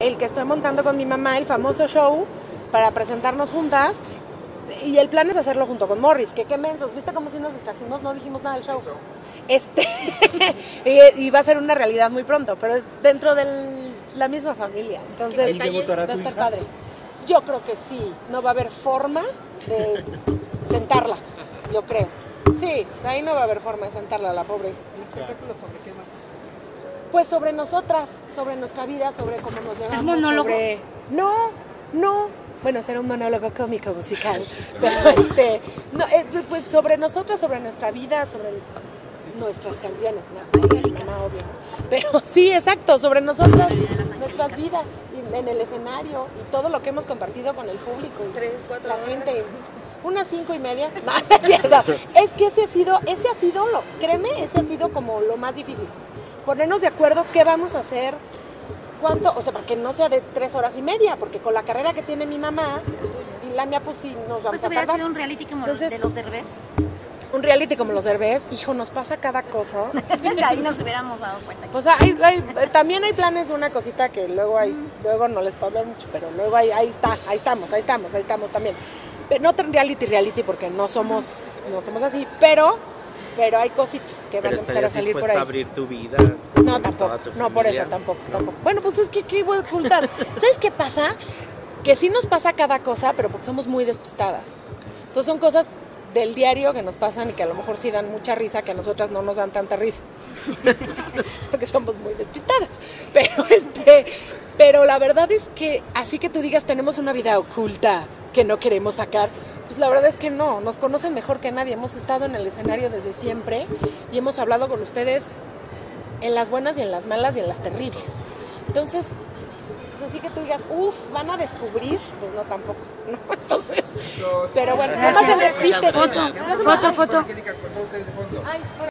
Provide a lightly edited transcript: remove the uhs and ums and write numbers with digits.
El que estoy montando con mi mamá, el famoso show para presentarnos juntas, y el plan es hacerlo junto con Morris, que qué mensos, ¿viste cómo si nos distrajimos? No dijimos nada del show. Y va a ser una realidad muy pronto, pero es dentro de la misma familia, entonces va a estar padre. Yo creo que sí, no va a haber forma de sentarla, yo creo. Sí, ahí no va a haber forma de sentarla, la pobre. ¿El espectáculo sobre qué va? Pues sobre nosotras, sobre nuestra vida, sobre cómo nos llevamos. ¿Es monólogo? No. Bueno, será un monólogo cómico musical. Pero no, pues sobre nosotras, sobre nuestra vida, sobre nuestras canciones. No, obvio. Pero sí, exacto, sobre nosotras, nuestras vidas, en el escenario y todo lo que hemos compartido con el público. 3, 4 la horas. Gente. Unas 5:30. No, es cierto. Es que ese ha sido ese ha sido como lo más difícil. Ponernos de acuerdo qué vamos a hacer, cuánto, o sea, para que no sea de 3 horas y media, porque con la carrera que tiene mi mamá y la mía, pues sí nos vamos Pues a hubiera tardar. sido un reality como Entonces, de los Derbez. Un reality como los Derbez, hijo, nos pasa cada cosa. Ahí nos hubiéramos dado cuenta. Pues también hay planes de una cosita que luego no les puedo hablar mucho, pero luego ahí estamos también. Pero no tan reality porque no somos así, pero hay cositas que van a empezar a salir por ahí. ¿A abrir tu vida? No, tampoco, no, por eso tampoco. Bueno, pues es que ¿qué voy a ocultar? ¿Sabes qué pasa? Que sí nos pasa cada cosa, pero porque somos muy despistadas. Entonces son cosas del diario que nos pasan y que a lo mejor sí dan mucha risa, que a nosotras no nos dan tanta risa. Porque somos muy despistadas. Pero la verdad es que, así que tú digas, tenemos una vida oculta que no queremos sacar, pues la verdad es que no, nos conocen mejor que nadie, hemos estado en el escenario desde siempre y hemos hablado con ustedes en las buenas y en las malas y en las terribles. Entonces, pues así que tú digas, van a descubrir, pues no, tampoco, ¿no? Entonces, pero bueno, nada más el despiste. Foto. Ay,